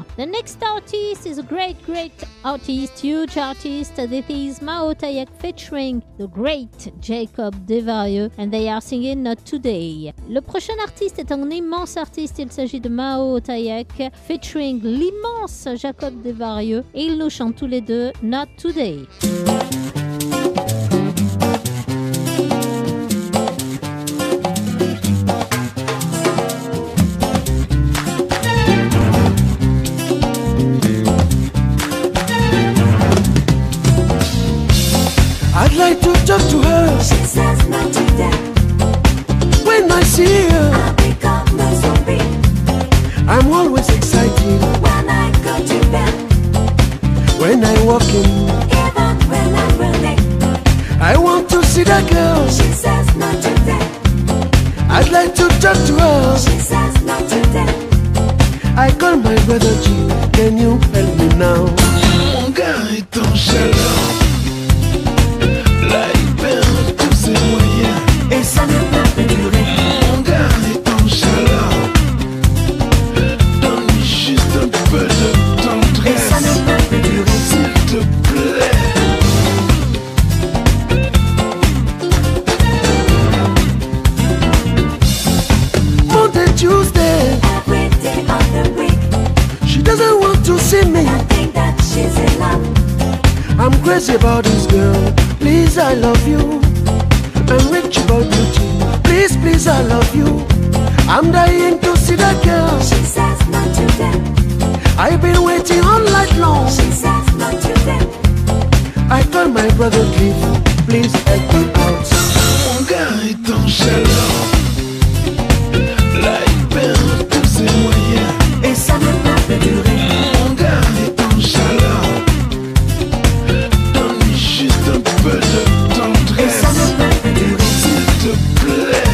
The next artist is a great artist, huge artist. This is Mao Otayeck featuring the great Jacob Desvarieux and they are singing Not Today. Le prochain artiste est un immense artiste, il s'agit de Mao Otayeck featuring l'immense Jacob Desvarieux et ils nous chantent tous les deux Not Today. I'd like to talk to her. She says not today. When I see her, I become a zombie. I'm always excited. When I go to bed, When I walk in, even when I'm running, I want to see that girl. she says not today. I'd like to talk to her. She says not today. I call my brother G. Can you help me now? Mon gars est en chaleur. Là il perd tous ses moyens. Et ça ne peut plus durer. Mon gars est en chaleur. Donne-lui juste un peu de Et tendresse. ça ne peut plus durer. S'il te plaît. Monday, Tuesday, Every day of the week, she doesn't want to see me. I think that she's in love. I'm crazy about this girl. Please, I love you. I'm rich about beauty. Please, please, I love you. I'm dying to see that girl. She says not today. I've been waiting all night long. She says not today. I call my brother Cliff. Please help me out. Mon gars est en chaleur. Là il perd tous ses moyens. Et ça ne peut plus durer. Mon gars est en chaleur. Donne-lui juste un peu de Et ça tendresse. ne peut plus durer. S'il te plaît.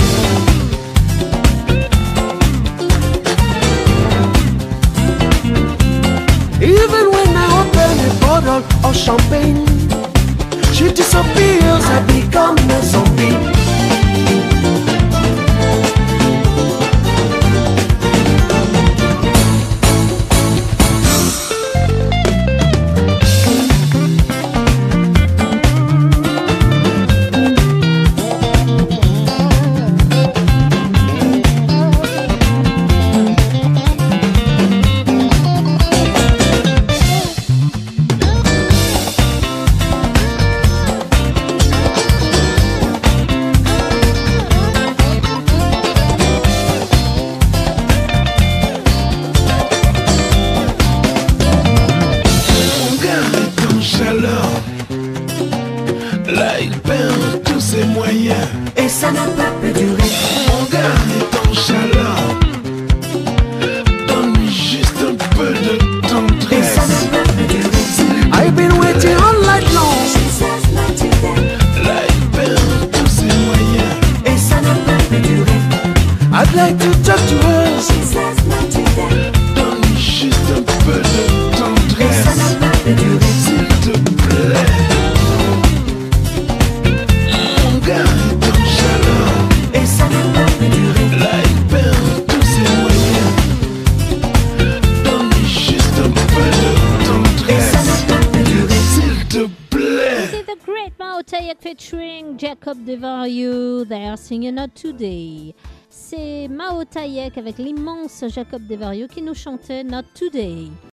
Even when I open a bottle of champagne, she disappears. I become a zombie. Là il perd tous ses moyens. Et ça ne peut plus durer. Mon gars est en chaleur. Donne-lui juste un peu de Et ça tendresse. ne peut plus durer. I've been waiting all night long. She says not today. Là il perd tous ses moyens. Et ça ne peut plus durer. I'd like to talk to her. She says not today. Donne-lui juste un peu de Et ça tendresse. ne peut plus durer. S'il te plaît. Mon gars est en chaleur. Et ça ne peut plus durer. Là il perd tous ses moyens. Donne-lui juste un peu de Et ça tendresse. ne peut plus durer. S'il te plaît. This is the great Mao Otayeck featuring Jacob Desvarieux. They are singing Not Today. C'est Mao Otayeck avec l'immense Jacob Desvarieux qui nous chantait Not Today.